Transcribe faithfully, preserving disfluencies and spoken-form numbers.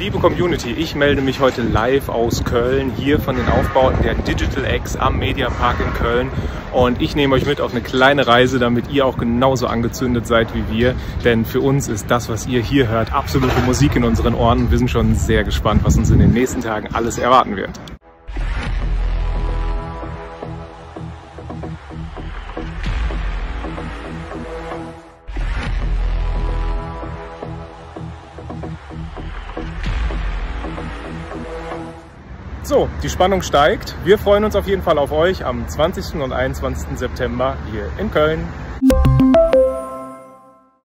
Liebe Community, ich melde mich heute live aus Köln, hier von den Aufbauten der Digital X am Mediapark in Köln. Und ich nehme euch mit auf eine kleine Reise, damit ihr auch genauso angezündet seid wie wir. Denn für uns ist das, was ihr hier hört, absolute Musik in unseren Ohren. Wir sind schon sehr gespannt, was uns in den nächsten Tagen alles erwarten wird. So, die Spannung steigt. Wir freuen uns auf jeden Fall auf euch am zwanzigsten und einundzwanzigsten September hier in Köln.